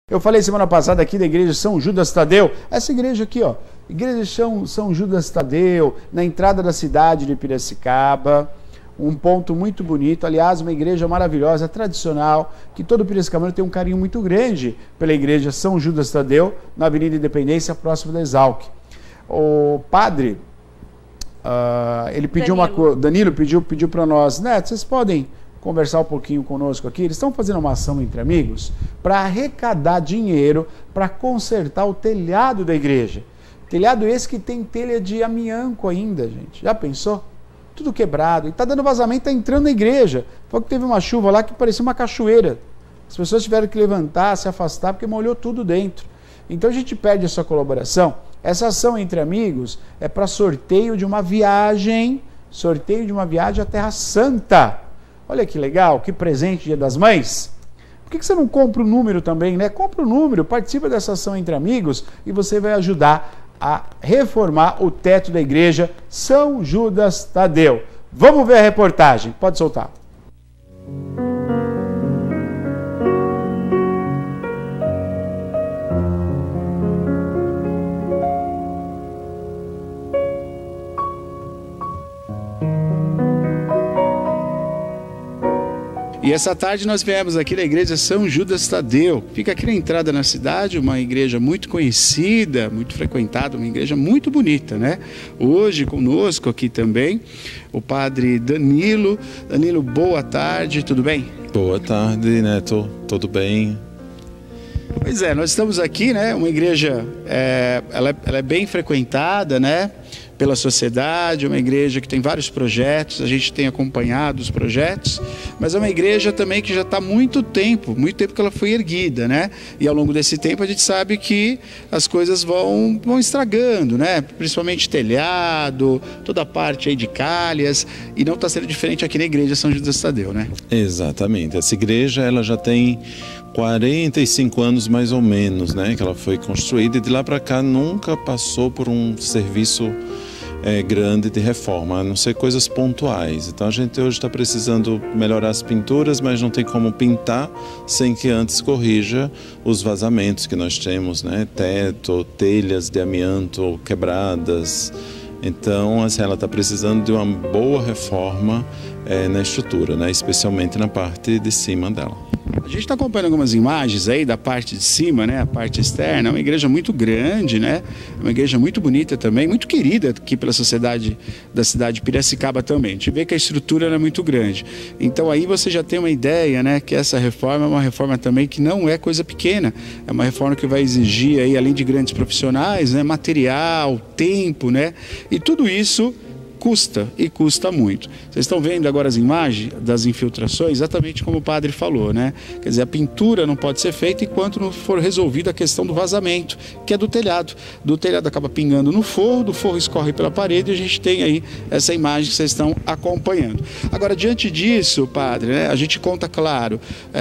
Eu falei semana passada aqui da igreja São Judas Tadeu, essa igreja aqui, ó, igreja São Judas Tadeu, na entrada da cidade de Piracicaba, um ponto muito bonito, aliás, uma igreja maravilhosa, tradicional, que todo piracicabano tem um carinho muito grande pela igreja São Judas Tadeu, na Avenida Independência, próximo da Exalc. O padre, ele pediu Danilo pediu para nós, né, vocês podem conversar um pouquinho conosco aqui. Eles estão fazendo uma ação entre amigos para arrecadar dinheiro para consertar o telhado da igreja. Telhado esse que tem telha de amianco ainda, gente. Já pensou? Tudo quebrado. E está dando vazamento, está entrando na igreja. Foi que teve uma chuva lá que parecia uma cachoeira. As pessoas tiveram que levantar, se afastar, porque molhou tudo dentro. Então a gente pede a sua colaboração. Essa ação entre amigos é para sorteio de uma viagem à Terra Santa. Olha que legal, que presente Dia das Mães. Por que você não compra o número também, né? Compra o número, participa dessa ação entre amigos e você vai ajudar a reformar o teto da igreja São Judas Tadeu. Vamos ver a reportagem, pode soltar. E essa tarde nós viemos aqui na igreja São Judas Tadeu. Fica aqui na entrada na cidade, uma igreja muito conhecida, muito frequentada, uma igreja muito bonita, né? Hoje conosco aqui também o padre Danilo. Danilo, boa tarde, tudo bem? Boa tarde, Neto, tudo bem? Pois é, nós estamos aqui, né? Uma igreja, ela é bem frequentada, né? Pela sociedade, uma igreja que tem vários projetos, a gente tem acompanhado os projetos, mas é uma igreja também que já está há muito tempo que ela foi erguida, né? E ao longo desse tempo a gente sabe que as coisas vão estragando, né? Principalmente telhado, toda a parte aí de calhas, e não está sendo diferente aqui na igreja São Judas Tadeu, né? Exatamente, essa igreja ela já tem 45 anos mais ou menos, né? Que ela foi construída e de lá para cá nunca passou por um serviço grande de reforma, a não ser coisas pontuais. Então a gente hoje está precisando melhorar as pinturas, mas não tem como pintar sem que antes corrija os vazamentos que nós temos, né? Teto, telhas de amianto quebradas. Então assim, ela está precisando de uma boa reforma na estrutura, né? Especialmente na parte de cima dela. A gente está acompanhando algumas imagens aí da parte de cima, né? A parte externa, é uma igreja muito grande, né? Uma igreja muito bonita também, muito querida aqui pela sociedade da cidade de Piracicaba também. A gente vê que a estrutura é muito grande. Então aí você já tem uma ideia, né? Que essa reforma é uma reforma também que não é coisa pequena. É uma reforma que vai exigir aí, além de grandes profissionais, né? Material, tempo, né? E tudo isso custa e custa muito. Vocês estão vendo agora as imagens das infiltrações, exatamente como o padre falou, né? Quer dizer, a pintura não pode ser feita enquanto não for resolvida a questão do vazamento, que é do telhado. Do telhado acaba pingando no forro, do forro escorre pela parede e a gente tem aí essa imagem que vocês estão acompanhando. Agora, diante disso, padre, né, a gente conta, claro,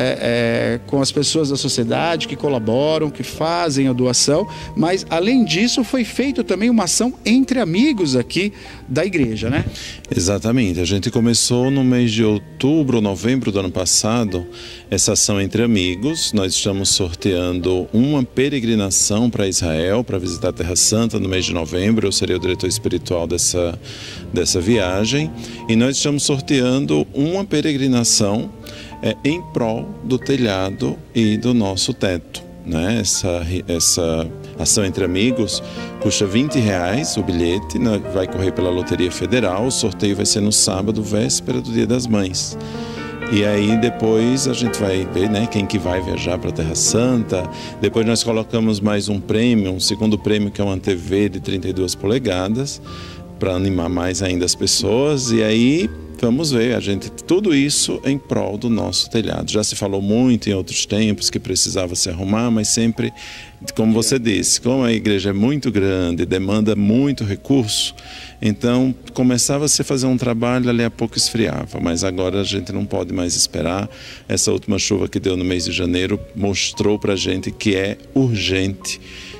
com as pessoas da sociedade que colaboram, que fazem a doação, mas, além disso, foi feita também uma ação entre amigos aqui da igreja, né? Exatamente, a gente começou no mês de outubro, novembro do ano passado, essa ação entre amigos. Nós estamos sorteando uma peregrinação para Israel, para visitar a Terra Santa no mês de novembro. Eu serei o diretor espiritual dessa viagem, e nós estamos sorteando uma peregrinação em prol do telhado e do nosso teto, né? Essa ação entre amigos custa R$20 o bilhete, né? Vai correr pela Loteria Federal. O sorteio vai ser no sábado, véspera do Dia das Mães. E aí depois a gente vai ver, né, quem que vai viajar para a Terra Santa. Depois nós colocamos mais um prêmio, um segundo prêmio, que é uma TV de 32 polegadas, para animar mais ainda as pessoas. E aí vamos ver, tudo isso em prol do nosso telhado. Já se falou muito em outros tempos que precisava se arrumar, mas sempre, como você disse, como a igreja é muito grande, demanda muito recurso, então começava-se a fazer um trabalho, ali a pouco esfriava, mas agora a gente não pode mais esperar. Essa última chuva que deu no mês de janeiro mostrou para a gente que é urgente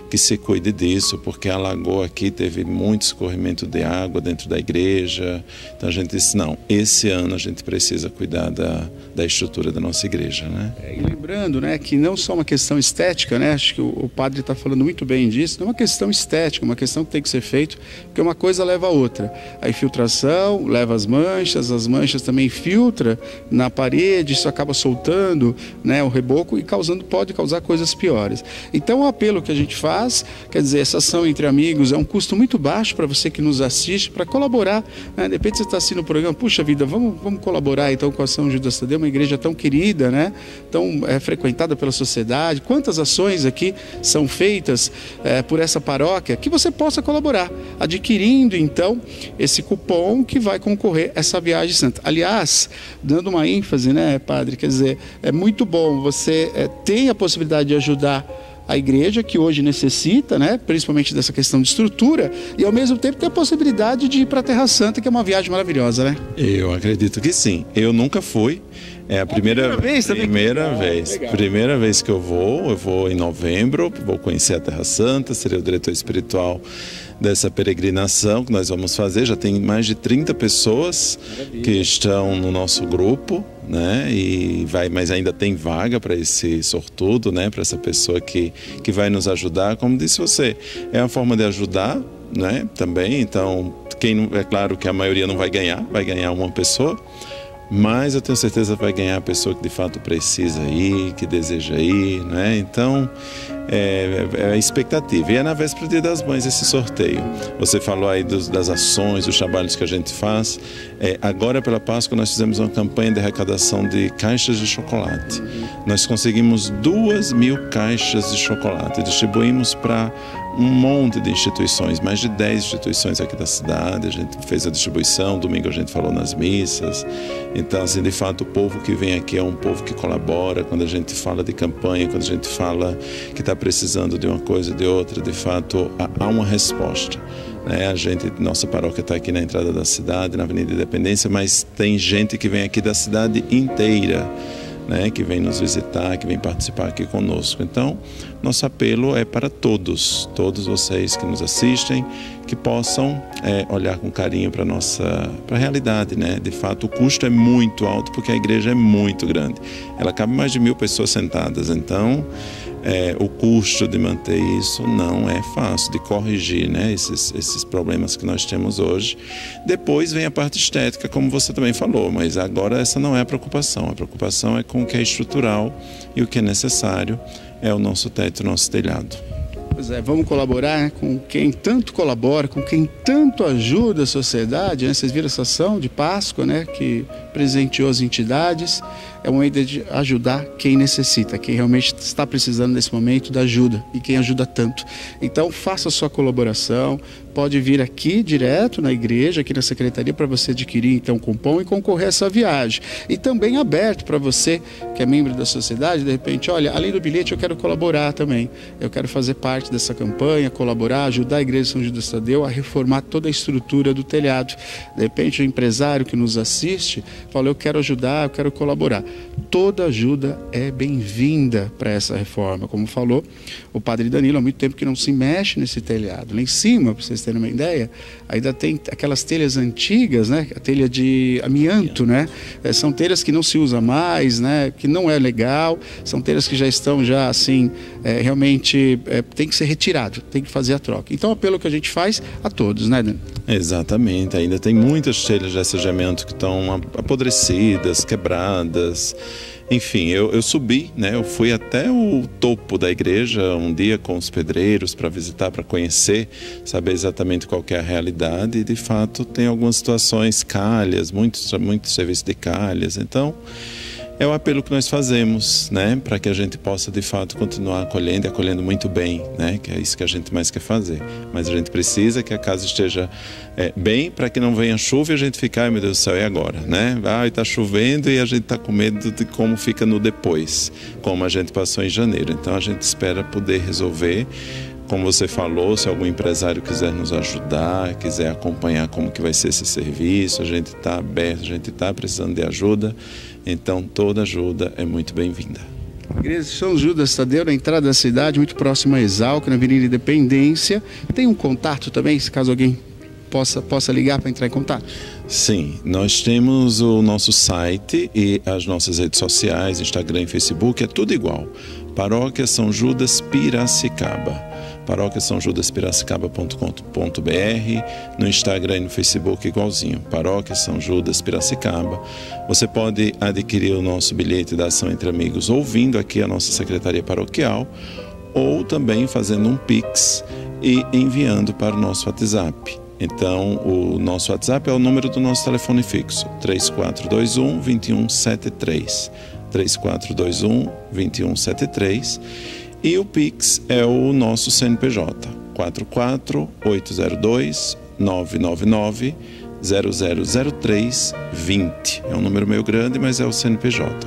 que se cuide disso, porque a lagoa aqui teve muito escorrimento de água dentro da igreja. Então a gente disse, não, esse ano a gente precisa cuidar da estrutura da nossa igreja, né? E lembrando, né, que não só uma questão estética, né, acho que o padre está falando muito bem disso, não é uma questão estética, uma questão que tem que ser feita, porque uma coisa leva a outra. A infiltração leva as manchas também filtra na parede, isso acaba soltando, né, o reboco e pode causar coisas piores. Então o apelo que a gente faz, quer dizer, essa ação entre amigos é um custo muito baixo para você que nos assiste, para colaborar, né? De repente você está assistindo o programa, puxa vida, vamos colaborar então com a Ação Judas Tadeu, uma igreja tão querida, né? Tão frequentada pela sociedade. Quantas ações aqui são feitas por essa paróquia que você possa colaborar, adquirindo então esse cupom que vai concorrer a essa viagem santa. Aliás, dando uma ênfase, né, padre, quer dizer, é muito bom, você tem a possibilidade de ajudar a igreja, que hoje necessita, né, principalmente dessa questão de estrutura, e ao mesmo tempo tem a possibilidade de ir para a Terra Santa, que é uma viagem maravilhosa, né? Eu acredito que sim. Eu nunca fui. É a primeira vez. Primeira vez que eu vou em novembro, vou conhecer a Terra Santa, serei o diretor espiritual dessa peregrinação que nós vamos fazer. Já tem mais de 30 pessoas que estão no nosso grupo, né? Mas ainda tem vaga para esse sortudo, né? Para essa pessoa que vai nos ajudar. Como disse você, é uma forma de ajudar, né? Também. Então, é claro que a maioria não vai ganhar uma pessoa. Mas eu tenho certeza que vai ganhar a pessoa que de fato precisa ir, que deseja ir, né? Então, é a expectativa. E é na véspera do Dia das Mães esse sorteio. Você falou aí das ações, dos trabalhos que a gente faz. Agora, pela Páscoa, nós fizemos uma campanha de arrecadação de caixas de chocolate. Nós conseguimos 2.000 caixas de chocolate. Distribuímos para um monte de instituições, mais de 10 instituições aqui da cidade. A gente fez a distribuição, domingo a gente falou nas missas. Então, assim, de fato, o povo que vem aqui é um povo que colabora. Quando a gente fala de campanha, quando a gente fala que está precisando de uma coisa ou de outra, de fato, há uma resposta. Nossa paróquia está aqui na entrada da cidade, na Avenida Independência, mas tem gente que vem aqui da cidade inteira, né, que vem nos visitar, que vem participar aqui conosco. Então, nosso apelo é para todos vocês que nos assistem, que possam olhar com carinho para a realidade, né? De fato, o custo é muito alto porque a igreja é muito grande. Ela cabe mais de 1.000 pessoas sentadas, então o custo de manter isso não é fácil, de corrigir, né, esses problemas que nós temos hoje. Depois vem a parte estética, como você também falou, mas agora essa não é a preocupação. A preocupação é com o que é estrutural e o que é necessário é o nosso teto, o nosso telhado. Pois é, vamos colaborar com quem tanto colabora, com quem tanto ajuda a sociedade, né? Vocês viram essa ação de Páscoa, né, que presenteou as entidades. É uma ideia de ajudar quem necessita, quem realmente está precisando nesse momento da ajuda e quem ajuda tanto. Então, faça a sua colaboração, pode vir aqui direto na igreja, aqui na secretaria, para você adquirir então o cupom e concorrer a essa viagem. E também aberto para você que é membro da sociedade, de repente, olha, além do bilhete eu quero colaborar também. Eu quero fazer parte dessa campanha, colaborar, ajudar a Igreja São Judas Tadeu a reformar toda a estrutura do telhado. De repente, o empresário que nos assiste fala, eu quero ajudar, eu quero colaborar. Toda ajuda é bem-vinda para essa reforma. Como falou o padre Danilo, há muito tempo que não se mexe nesse telhado. Lá em cima, para vocês terem uma ideia, ainda tem aquelas telhas antigas, né? A telha de amianto, né? São telhas que não se usa mais, né? Que não é legal. São telhas que já estão assim, realmente tem que ser retirado, tem que fazer a troca. Então, o apelo que a gente faz a todos, né, Danilo? Exatamente, ainda tem muitas telhas de assejamento que estão apodrecidas, quebradas. Enfim, eu subi, né? Eu fui até o topo da igreja um dia com os pedreiros para visitar, para conhecer, saber exatamente qual que é a realidade. E de fato tem algumas situações, calhas, muito serviço de calhas. Então, é o apelo que nós fazemos, né, para que a gente possa de fato continuar acolhendo e acolhendo muito bem, né, que é isso que a gente mais quer fazer. Mas a gente precisa que a casa esteja bem, para que não venha chuva e a gente fique, ai meu Deus do céu, e agora, né? Está chovendo e a gente está com medo de como fica no depois, como a gente passou em janeiro. Então a gente espera poder resolver. Como você falou, se algum empresário quiser nos ajudar, quiser acompanhar como que vai ser esse serviço, a gente está aberto, a gente está precisando de ajuda, então toda ajuda é muito bem-vinda. Igreja São Judas Tadeu, na entrada da cidade, muito próximo a Exalc, na Avenida Independência. Tem um contato também, se caso alguém possa ligar para entrar em contato? Sim, nós temos o nosso site e as nossas redes sociais, Instagram e Facebook, é tudo igual. Paróquia São Judas Piracicaba. Paróquia São Judas Piracicaba.com.br, no Instagram e no Facebook igualzinho, Paróquia São Judas Piracicaba. Você pode adquirir o nosso bilhete da Ação Entre Amigos ouvindo aqui a nossa Secretaria Paroquial ou também fazendo um Pix e enviando para o nosso WhatsApp. Então, o nosso WhatsApp é o número do nosso telefone fixo, 3421-2173, 3421-2173. E o Pix é o nosso CNPJ, 44-802-999-0003-20. É um número meio grande, mas é o CNPJ,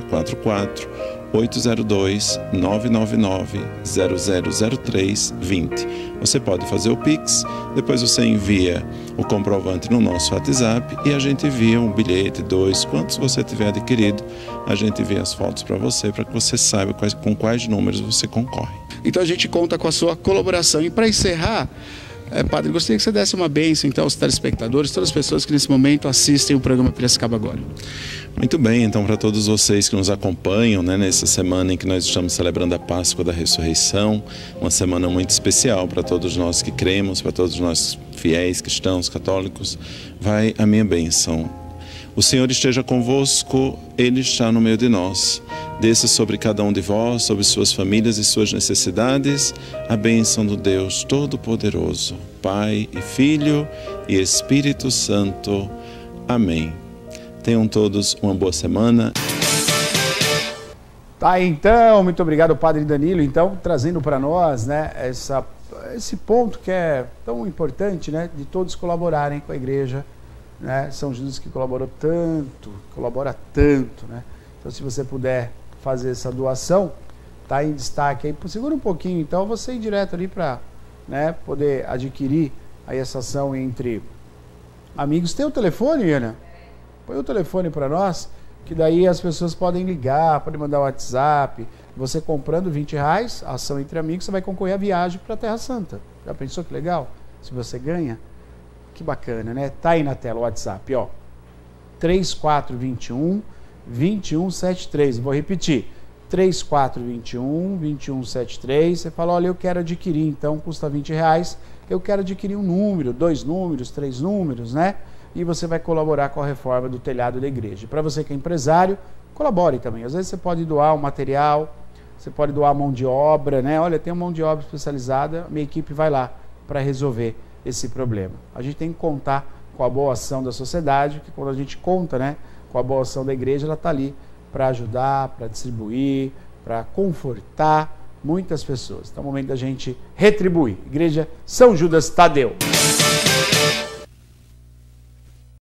44-802-999-0003-20. Você pode fazer o Pix, depois você envia o comprovante no nosso WhatsApp e a gente envia um bilhete, 2, quantos você tiver adquirido, a gente envia as fotos para você que você saiba com quais números você concorre. Então a gente conta com a sua colaboração. E para encerrar, Padre, gostaria que você desse uma bênção então aos telespectadores, todas as pessoas que nesse momento assistem o programa Piracicaba Agora. Muito bem, então para todos vocês que nos acompanham, nessa semana em que nós estamos celebrando a Páscoa da Ressurreição, uma semana muito especial para todos nós que cremos, para todos nós fiéis, cristãos, católicos, vai a minha bênção. O Senhor esteja convosco, Ele está no meio de nós. Desça sobre cada um de vós, sobre suas famílias e suas necessidades, a bênção do Deus Todo-Poderoso, Pai e Filho e Espírito Santo. Amém. Tenham todos uma boa semana. Tá, então, muito obrigado, Padre Danilo, então, trazendo para nós, esse ponto que é tão importante, de todos colaborarem com a igreja, São Judas que colabora tanto, Então, se você puder fazer essa doação, tá em destaque aí, segura um pouquinho, então, você ir direto ali para poder adquirir aí essa ação entre amigos. Tem o telefone, Ana? Põe o telefone para nós, que daí as pessoas podem ligar, podem mandar o WhatsApp. Você comprando R$20, a ação Entre Amigos, você vai concorrer à viagem para a Terra Santa. Já pensou que legal? Se você ganha, que bacana, Tá aí na tela o WhatsApp, 3421-2173. Vou repetir, 3421-2173. Você fala, olha, eu quero adquirir, então custa R$20. Eu quero adquirir um número, 2 números, 3 números, E você vai colaborar com a reforma do telhado da igreja. Para você que é empresário, colabore também. Às vezes você pode doar um material, você pode doar mão de obra, Olha, tem uma mão de obra especializada, minha equipe vai lá para resolver esse problema. A gente tem que contar com a boa ação da sociedade, que quando a gente conta, com a boa ação da igreja, ela está ali para ajudar, para distribuir, para confortar muitas pessoas. Então é o momento da gente retribuir. Igreja São Judas Tadeu.